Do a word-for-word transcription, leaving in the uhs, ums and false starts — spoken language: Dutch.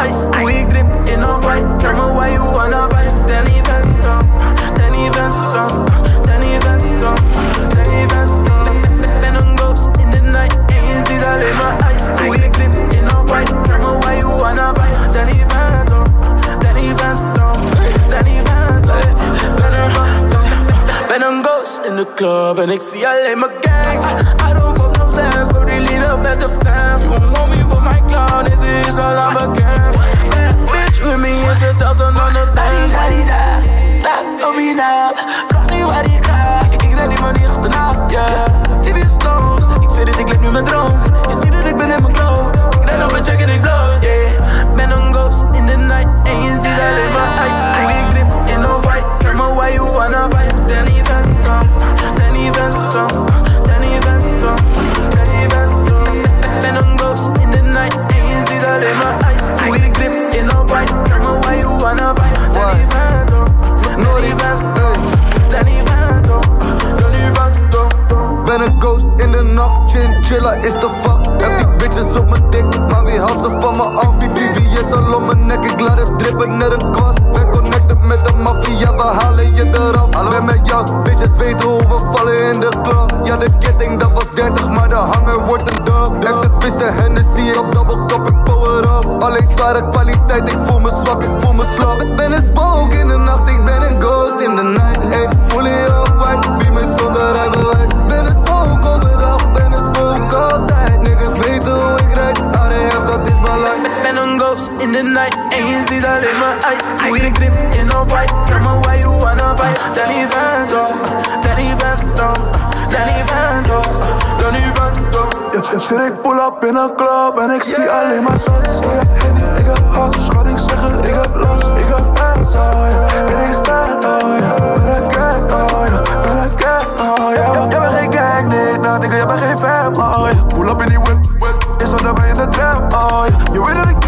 ice. Hoe ik drip in een white. Tell me why you wanna fight. Danny Phantom, Danny Phantom, Danny Phantom, Danny Phantom. Ben een ghost in the night en je ziet alleen maar ice. Hoe ik drip in een white. Tell me why you wanna fight. Danny Phantom, Danny Phantom, Danny Phantom, Danny Phantom. Ben een ghost in de club en ik zie alleen maar gang. I don't fuck no sense, voor die leader met de fam. You want me voor mijn clown, dit is al aan bekend. Bad bitch with me is het altijd aan de band. Daddy-da, slaap op je naam. Vraag niet waar ik ga, ik red die money achterna, yeah. Dit is slow, ik zeg dat ik leef nu mijn droom. Je ziet dat ik ben in mijn glow, ik ren op mijn check en ik blow, yeah. Ben een ghost in the night en je ziet alleen maar ice. Hoe ik drip in een white, tell me why you wanna fight. Danny Phantom, Danny Phantom, Danny Phantom, Danny Phantom. Ben een ghost in the night en je ziet alleen maar ice. Hoe ik drip in een white, tell me why you wanna fight. Danny Phantom, Danny Phantom, Danny Phantom, Danny Phantom. Ben een ghost in de nacht, chinchilla is de fuck. Heb die bitches op mijn dik, maar wie houdt ze van me af? Die B V S al om mijn nek, ik laat het drippen net een kwast. Ben connected met de maffia, we halen je eraf. Hallo. Ben met jou, bitches weten hoe we vallen in de club. Ja, de ketting dat was dertig, maar de hanger wordt een dub. Activist de Hennessy op double cup, ik power up. Alleen zware kwaliteit, ik voel me zwak, ik voel me slap. Ik ben een spook in de nacht, ik ben een ghost in de night. Ey, voel je op white, wie me zonder rijbewijs. Ben een spook overdag, ben een spook altijd. Niggas weten hoe ik rijd, R F dat is mijn life. Ben een ghost in the night en je ziet alleen maar ice. Hoe ik drip in een white, tell me why you wanna fight. Danny Phantom, Danny Phantom, Danny Phantom, Danny Phantom. Ja, shit, ik pull up in een club en ik zie alleen maar tots. Ik heb Henny, ik heb hash, schat ik zeggen, ik heb los. Ik heb bands, oh ja, en ik sta, oh ja. Ben een gang, oh ja, ben een gang, oh ja. Jij bent geen gang, nee, nou nigga, jij bent geen fam, oh ja. Pull up in die whip, whip, is al daarbij in de trap, oh ja. Je weet dat ik